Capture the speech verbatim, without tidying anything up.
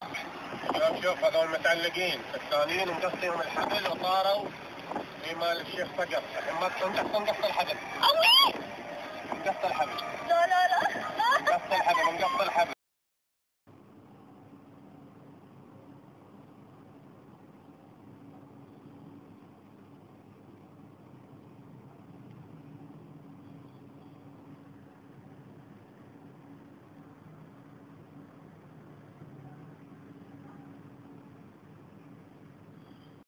شوف شوف هذول متعلقين الثانيين مقصيهم الحبل وطاروا في مال الشيخ فقر. الحين ما نقص نقص الحبل. نقص الحبل. لا لا لا. نقص الحبل نقص الحبل.